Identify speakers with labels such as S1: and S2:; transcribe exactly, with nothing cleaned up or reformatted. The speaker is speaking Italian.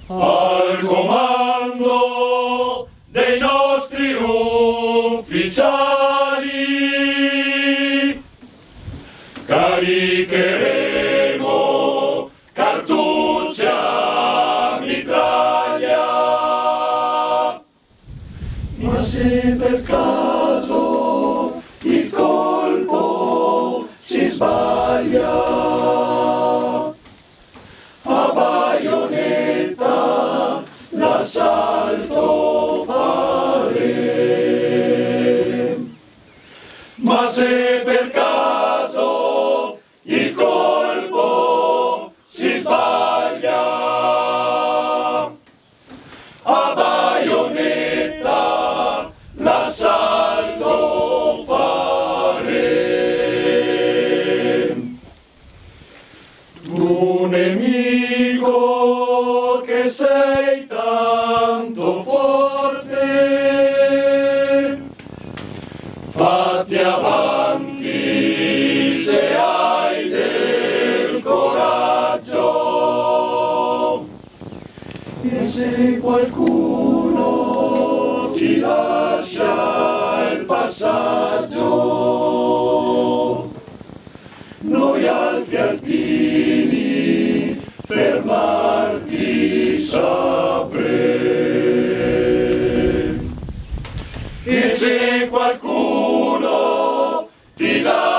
S1: al comando dei nostri ufficiali caricheremo cartucce a mitraglia. Ma se per caso il colpo si sbaglia, a baionetta l'assalto fare. Ma se per caso il colpo si sbaglia, a baionetta l'assalto fare. Tu nemico che sei tanto forte, fatti avanti se hai del coraggio, e se qualcuno ti lascia il passaggio, noi altri alpini fermarti sapremo. E se qualcuno ti lascia